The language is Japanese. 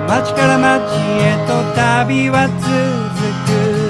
街から街へと旅は続く。